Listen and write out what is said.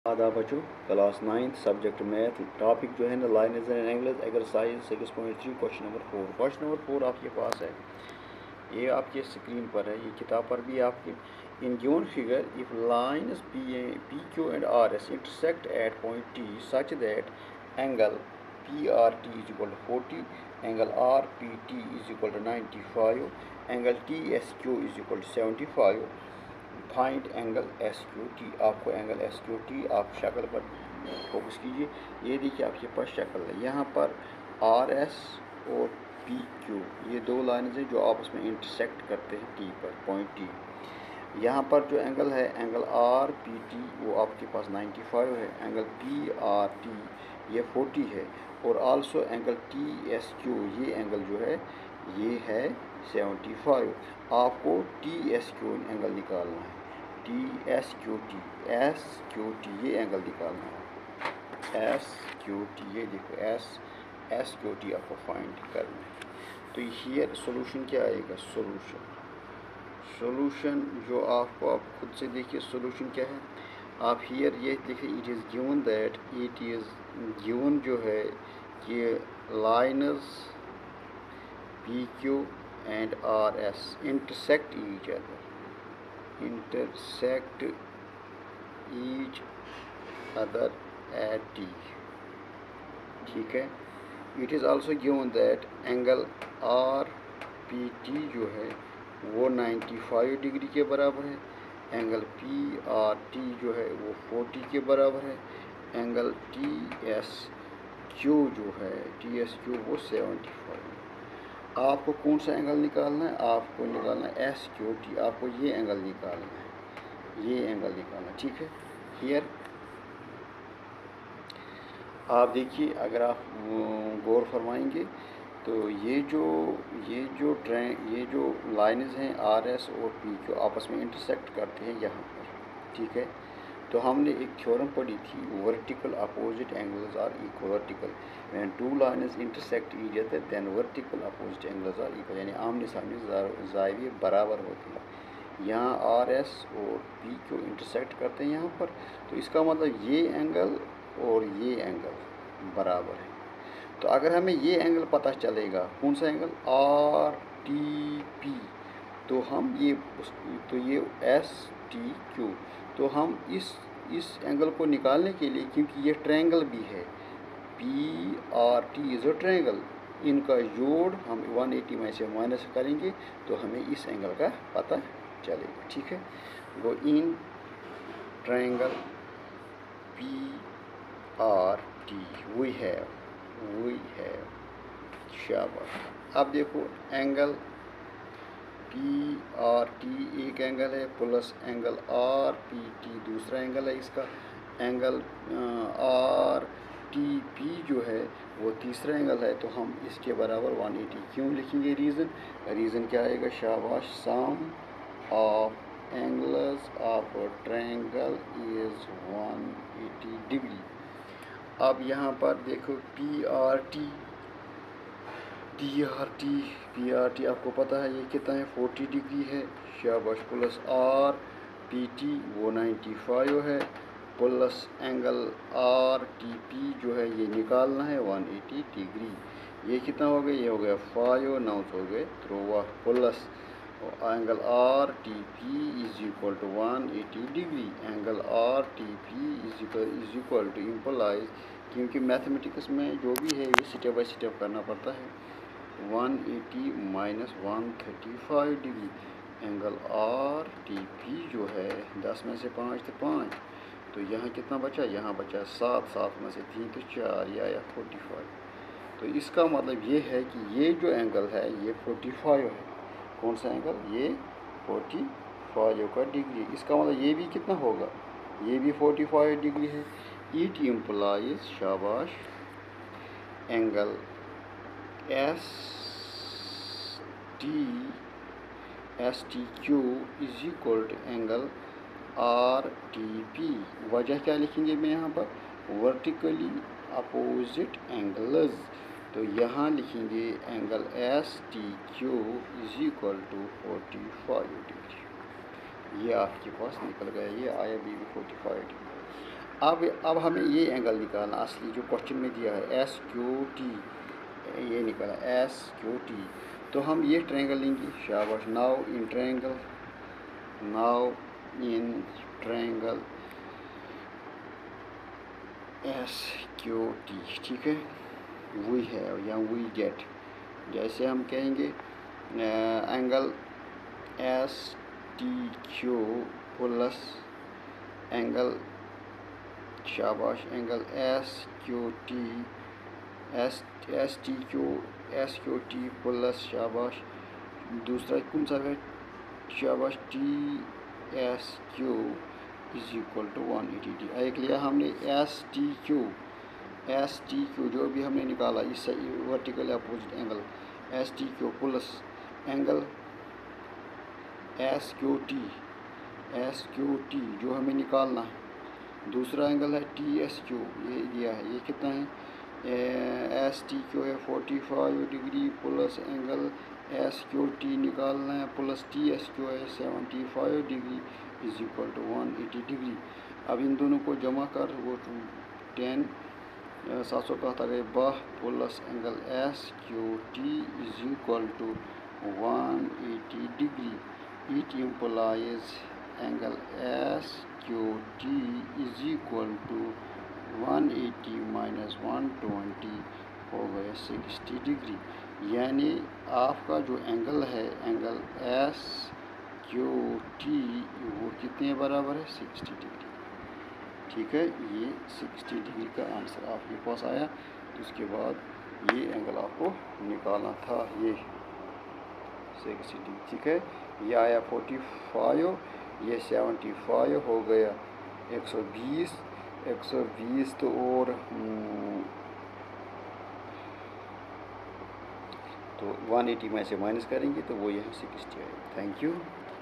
आदाब बच्चों, class 9 subject math, topic जो है ना lines and angles, exercise 6.3 question number 4। Question number 4 आपके पास है, ये आपके स्क्रीन पर है, ये किताब पर भी आपके। In given figure if lines P Q and R S intersect at point T such that angle P R T is equal to 40, angle R P T is equal to 95, angle T S Q is equal to 75, find angle S Q T. आपको angle S Q T आप शक्ल पर focus कीजिए। ये देखिए आपके पास शक्ल है, यहाँ पर आर एस और पी क्यू ये दो लाइन्स हैं जो आपस में इंटरसेक्ट करते हैं टी पर, पॉइंट टी। यहाँ पर जो एंगल है, एंगल आर पी टी वो आपके पास 95 है, एंगल पी आर टी ये 40 है, और also angle T S Q ये एंगल जो है ये है 75। आपको टी एस क्यू एंगल निकालना है, टी एस क्यू टी ये एंगल निकालना है, एस क्यू टी ये देखो एस क्यू टी आपको फाइंड करना है। तो हियर सोल्यूशन क्या आएगा, सोल्यूशन जो आपको आप खुद से देखिए सोल्यूशन क्या है। आप हियर ये देखिए, it is given that it is given जो है कि lines P Q and R S intersect each other at T, ठीक है। It is also given that angle R P T जो है वो 95 डिग्री के बराबर है, एंगल पी आर टी जो है वो 40 के बराबर है, एंगल टी एस क्यू जो है वो 75 है। आपको कौन सा एंगल निकालना है, आपको निकालना है एस क्यू टी, आपको ये एंगल निकालना है, ये एंगल निकालना, ठीक है। हियर आप देखिए, अगर आप गौर फरमाएंगे तो ये जो लाइन्स हैं आर एस और पी क्यू आपस में इंटरसेक्ट करते हैं यहाँ पर, ठीक है। तो हमने एक थ्योरम पढ़ी थी, vertical opposite angles are equal, when two lines intersect each other then vertical opposite angles are equal, यानी आमने सामने ज़ाविये बराबर होते हैं। यहाँ आर एस और पी क्यू इंटरसेक्ट करते हैं यहाँ पर, तो इसका मतलब ये एंगल और ये एंगल बराबर है। तो अगर हमें ये एंगल पता चलेगा, कौन सा एंगल, आर टी पी, तो हम ये एस टी क्यू, तो हम इस एंगल को निकालने के लिए, क्योंकि ये ट्रायंगल भी है, P R T is a triangle, इनका जोड़ हम 180 में से माइनस करेंगे तो हमें इस एंगल का पता चलेगा, ठीक है। वो in triangle P R T we have शाबाश। अब देखो एंगल पी आर टी एक एंगल है, plus angle R P T दूसरा एंगल है इसका, एंगल आर टी पी जो है वो तीसरा एंगल है, तो हम इसके बराबर 180 क्यों लिखेंगे, रीज़न क्या आएगा, शाबाश, sum of angles of triangle is 180 degree. अब यहाँ पर देखो पी आर टी आपको पता है ये कितना है, 40 डिग्री है, शाबाश, प्लस आर पी टी वो 95 है, plus angle R T P जो है ये निकालना है 180 डिग्री। ये कितना हो गया, ये हो गया 5 9 हो गए, तो plus angle R T P is equal to 180 degree, angle R T P is equal to implies, क्योंकि मैथमेटिक्स में जो भी है ये स्टेप बाय स्टेप करना पड़ता है, 180 minus 135 degree, angle R T P जो है 10 में से 5 तो 5, तो यहाँ कितना बचा, यहाँ बचा 7 में से 3 तो 4, या 45। तो इसका मतलब ये है कि ये जो एंगल है ये 45 है, कौन सा एंगल, ये 45 का डिग्री, इसका मतलब ये भी कितना होगा, ये भी 45 डिग्री है। इट इम्प्लाइज, शाबाश, angle S T Q is equal to angle R T P. वजह क्या लिखेंगे मैं यहाँ पर, वर्टिकली अपोजिट एंगल्स, तो यहाँ लिखेंगे angle S T Q is equal to 45 degree. ये आपके पास निकल गया, ये आया भी 45 डिग्री। اب ہمیں یہ اینگل نکالنا اصلی جو کوشچن میں دیا ہے ایس کیو ٹی، یہ نکالا ایس کیو ٹی، تو ہم یہ ٹرینگل لیں گے. شاباش. Now in triangle S Q T, ٹھیک ہے، وہی ہے یا وہی گیٹ. جیسے ہم کہیں گے angle S T Q plus angle, شاباش، angle S Q T, S Q T plus, شاباش، دوسرا کون سا ہے، شاباش، T S Q is equal to 180 ڈی. ایک لیا ہم نے ایس ٹی کیو جو بھی ہم نے نکالا اس سے vertical opposite angle S T Q plus angle S Q T جو ہمیں نکالنا ہے. دوسرا اینگل ہے ٹی ایس کیو، یہ دیا ہے، یہ کتنا ہے، ایس ٹی کیو ہے 45 degree plus angle S Q T نکالنا ہے پلس ٹی ایس کیو ہے 75 degree is equal to 180 degree. اب ان دونوں کو جمع کر وہ 10 7 plus angle S Q T is equal to 180 degree. It implies angle SQT is equal to 180 minus 120 ہو گیا 60 ڈگری. یعنی آپ کا جو اینگل ہے اینگل ایس کیو ٹی وہ کتنے برابر ہے 60 ڈگری. ٹھیک ہے، یہ 60 ڈگری کا آنسر آپ کے پاس آیا. تو اس کے بعد یہ اینگل آپ کو نکالنا تھا، یہ 60 ڈگری. ٹھیک ہے، یہ آیا 45، یہ 75 ہو گیا 120 تو اور تو 180 میں سے مائنس کریں گے تو وہ یہاں 60 آئے. Thank you.